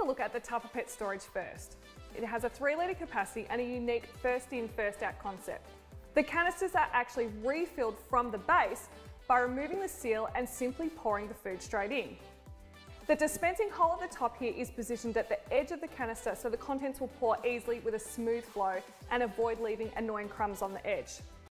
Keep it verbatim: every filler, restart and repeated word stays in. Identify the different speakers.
Speaker 1: look at the Tupper Pet storage first. It has a three litre capacity and a unique first in, first out concept. The canisters are actually refilled from the base by removing the seal and simply pouring the food straight in. The dispensing hole at the top here is positioned at the edge of the canister so the contents will pour easily with a smooth flow and avoid leaving annoying crumbs on the edge.